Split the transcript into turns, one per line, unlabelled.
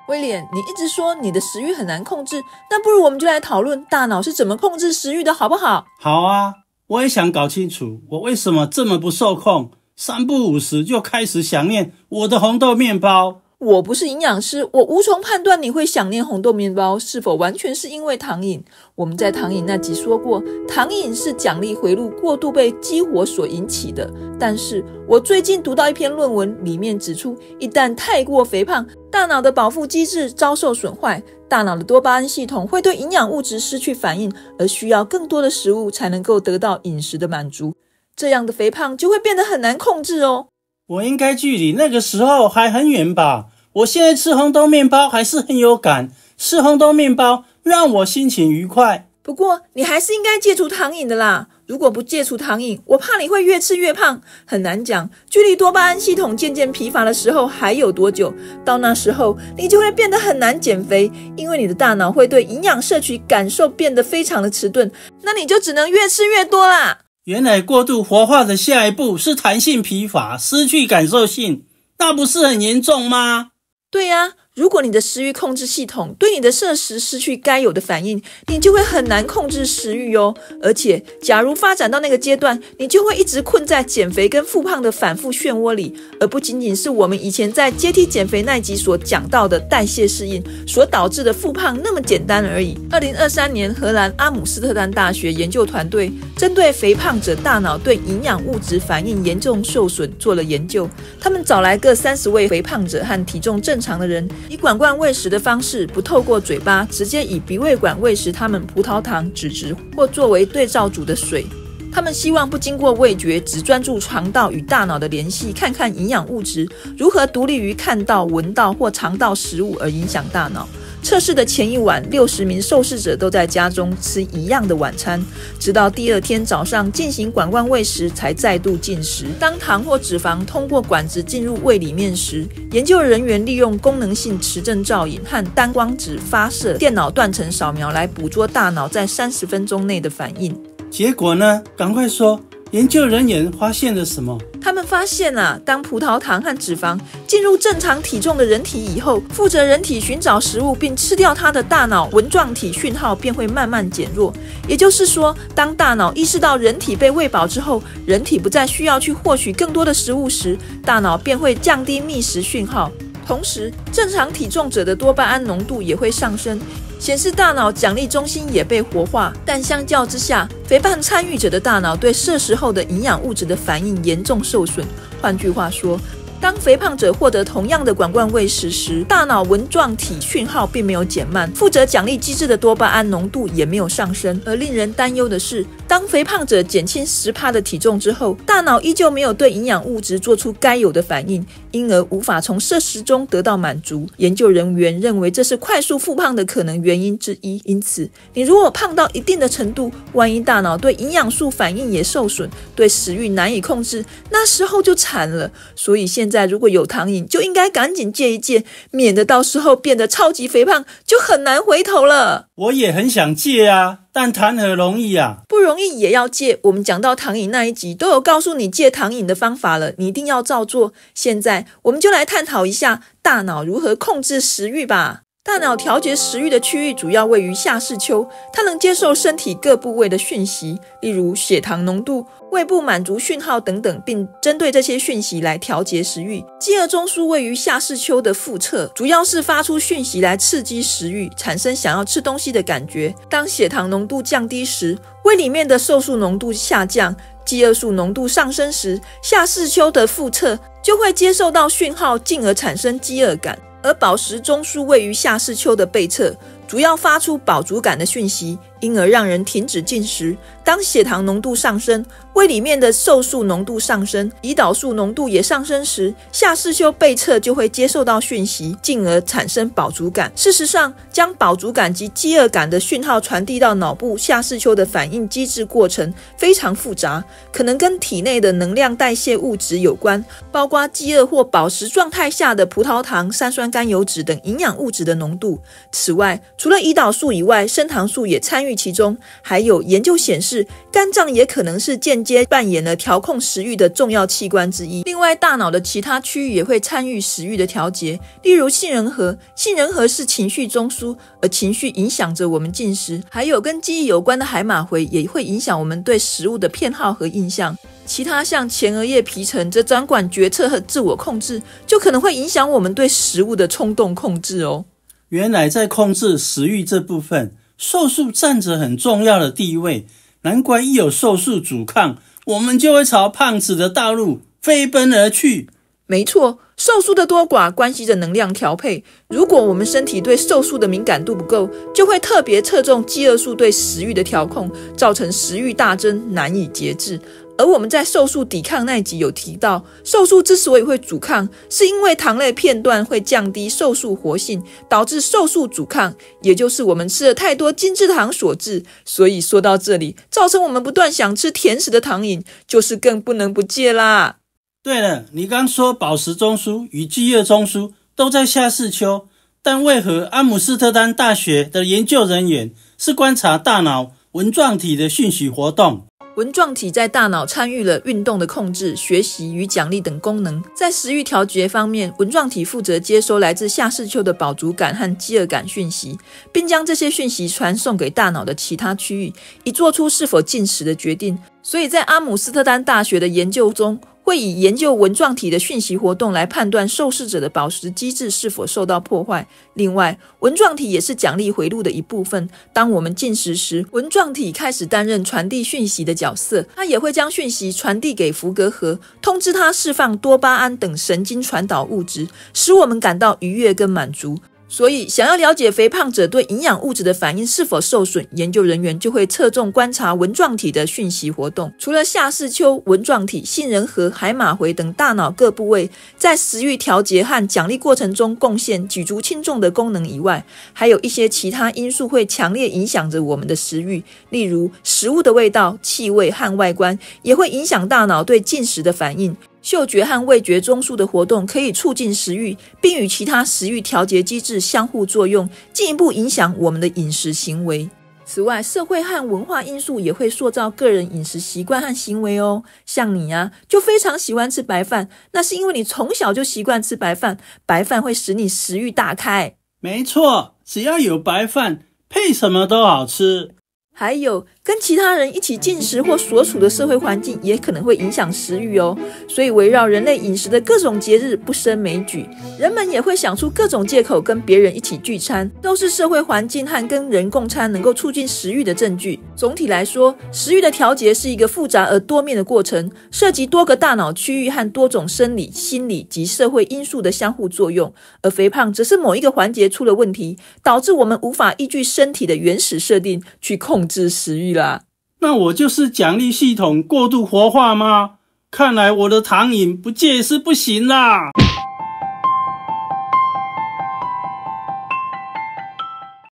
威廉，你一直说你的食欲很难控制，那不如我们就来讨论大脑是怎么控制食欲的，好不好？
好啊，我也想搞清楚我为什么这么不受控，3不5时就开始想念我的红豆面包。
我不是营养师，我无从判断你会想念红豆面包是否完全是因为糖瘾。我们在糖瘾那集说过，糖瘾是奖励回路过度被激活所引起的。但是我最近读到一篇论文，里面指出，一旦太过肥胖，大脑的保护机制遭受损坏，大脑的多巴胺系统会对营养物质失去反应，而需要更多的食物才能够得到饮食的满足。这样的肥胖就会变得很难控制哦。
我应该距离那个时候还很远吧？我现在吃红豆面包还是很有感，吃红豆面包让我心情愉快。
不过你还是应该戒除糖瘾的啦，如果不戒除糖瘾，我怕你会越吃越胖。很难讲，距离多巴胺系统渐渐疲乏的时候还有多久，到那时候你就会变得很难减肥，因为你的大脑会对营养摄取感受变得非常的迟钝，那你就只能越吃越多啦。
原来过度活化的下一步是弹性疲乏，失去感受性，那不是很严重吗？
对啊，如果你的食欲控制系统对你的摄食失去该有的反应，你就会很难控制食欲哦。而且假如发展到那个阶段，你就会一直困在减肥跟复胖的反复漩涡里，而不仅仅是我们以前在阶梯减肥那集所讲到的代谢适应所导致的复胖那么简单而已。2023年，荷兰阿姆斯特丹大学研究团队针对肥胖者大脑对营养物质反应严重受损做了研究，他们找来各30位肥胖者和体重正常的人，以管灌喂食的方式，不透过嘴巴，直接以鼻胃管喂食他们葡萄糖、脂质或作为对照组的水。他们希望不经过味觉，只专注肠道与大脑的联系，看看营养物质如何独立于看到、闻到或尝到食物而影响大脑。测试的前一晚，60名受试者都在家中吃一样的晚餐，直到第二天早上进行管灌喂食才再度进食。当糖或脂肪通过管子进入胃里面时，研究人员利用功能性磁振造影和单光子发射电脑断层扫描来捕捉大脑在30分钟内的反应。
结果呢？赶快说，研究人员发现了什么？
他们发现当葡萄糖和脂肪进入正常体重的人体以后，负责人体寻找食物并吃掉它的大脑纹状体讯号便会慢慢减弱。也就是说，当大脑意识到人体被喂饱之后，人体不再需要去获取更多的食物时，大脑便会降低觅食讯号。同时，正常体重者的多巴胺浓度也会上升，显示大脑奖励中心也被活化。但相较之下，肥胖参与者的大脑对摄食后的营养物质的反应严重受损。换句话说，当肥胖者获得同样的管灌喂食时，大脑纹状体讯号并没有减慢，负责奖励机制的多巴胺浓度也没有上升。而令人担忧的是，当肥胖者减轻10%的体重之后，大脑依旧没有对营养物质做出该有的反应，因而无法从摄食中得到满足。研究人员认为这是快速复胖的可能原因之一。因此，你如果胖到一定的程度，万一大脑对营养素反应也受损，对食欲难以控制，那时候就惨了。所以现在如果有糖瘾，就应该赶紧戒一戒，免得到时候变得超级肥胖，就很难回头了。
我也很想戒啊，但谈何容易啊！
不容易也要戒。我们讲到糖瘾那一集都有告诉你戒糖瘾的方法了，你一定要照做。现在我们就来探讨一下大脑如何控制食欲吧。大脑调节食欲的区域主要位于下视丘，它能接受身体各部位的讯息，例如血糖浓度、胃部满足讯号等等，并针对这些讯息来调节食欲。饥饿中枢位于下视丘的腹侧，主要是发出讯息来刺激食欲，产生想要吃东西的感觉。当血糖浓度降低时，胃里面的瘦素浓度下降，饥饿素浓度上升时，下视丘的腹侧就会接受到讯号，进而产生饥饿感。而饱食中枢位于下视丘的背侧，主要发出饱足感的讯息，因而让人停止进食。当血糖浓度上升，胃里面的瘦素浓度上升，胰岛素浓度也上升时，下视丘背侧就会接受到讯息，进而产生饱足感。事实上，将饱足感及饥饿感的讯号传递到脑部下视丘的反应机制过程非常复杂，可能跟体内的能量代谢物质有关，包括饥饿或饱食状态下的葡萄糖、三酸甘油脂等营养物质的浓度。此外， 除了胰岛素以外，升糖素也参与其中。还有研究显示，肝脏也可能是间接扮演了调控食欲的重要器官之一。另外，大脑的其他区域也会参与食欲的调节，例如杏仁核。杏仁核是情绪中枢，而情绪影响着我们进食。还有跟记忆有关的海马回也会影响我们对食物的偏好和印象。其他像前额叶皮层则掌管决策和自我控制，就可能会影响我们对食物的冲动控制哦。
原来在控制食欲这部分，瘦素占着很重要的地位，难怪一有瘦素阻抗，我们就会朝胖子的道路飞奔而去。
没错，瘦素的多寡关系着能量调配。如果我们身体对瘦素的敏感度不够，就会特别侧重饥饿素对食欲的调控，造成食欲大增，难以节制。而我们在瘦素抵抗那一集有提到，瘦素之所以会阻抗，是因为糖类片段会降低瘦素活性，导致瘦素阻抗，也就是我们吃了太多精制糖所致。所以说到这里，造成我们不断想吃甜食的糖瘾，就是更不能不戒啦。
对了，你刚说饱食中枢与饥饿中枢都在下视丘，但为何阿姆斯特丹大学的研究人员是观察大脑纹状体的讯息活动？
纹状体在大脑参与了运动的控制、学习与奖励等功能。在食欲调节方面，纹状体负责接收来自下视丘的饱足感和饥饿感讯息，并将这些讯息传送给大脑的其他区域，以做出是否进食的决定。所以在阿姆斯特丹大学的研究中，会以研究纹状体的讯息活动来判断受试者的饱食机制是否受到破坏。另外，纹状体也是奖励回路的一部分。当我们进食时，纹状体开始担任传递讯息的角色，它也会将讯息传递给福格核，通知它释放多巴胺等神经传导物质，使我们感到愉悦跟满足。所以，想要了解肥胖者对营养物质的反应是否受损，研究人员就会侧重观察纹状体的讯息活动。除了下视丘、纹状体、杏仁核、海马回等大脑各部位在食欲调节和奖励过程中贡献举足轻重的功能以外，还有一些其他因素会强烈影响着我们的食欲，例如食物的味道、气味和外观也会影响大脑对进食的反应。嗅觉和味觉中枢的活动可以促进食欲，并与其他食欲调节机制相互作用，进一步影响我们的饮食行为。此外，社会和文化因素也会塑造个人饮食习惯和行为哦。像你啊，就非常喜欢吃白饭，那是因为你从小就习惯吃白饭，白饭会使你食欲大开。
没错，只要有白饭，配什么都好吃。
还有跟其他人一起进食或所处的社会环境也可能会影响食欲哦。所以围绕人类饮食的各种节日不胜枚举，人们也会想出各种借口跟别人一起聚餐，都是社会环境和跟人共餐能够促进食欲的证据。总体来说，食欲的调节是一个复杂而多面的过程，涉及多个大脑区域和多种生理、心理及社会因素的相互作用。而肥胖则是某一个环节出了问题，导致我们无法依据身体的原始设定去控制食欲啦。
那我就是奖励系统过度活化吗？看来我的糖瘾不戒是不行啦。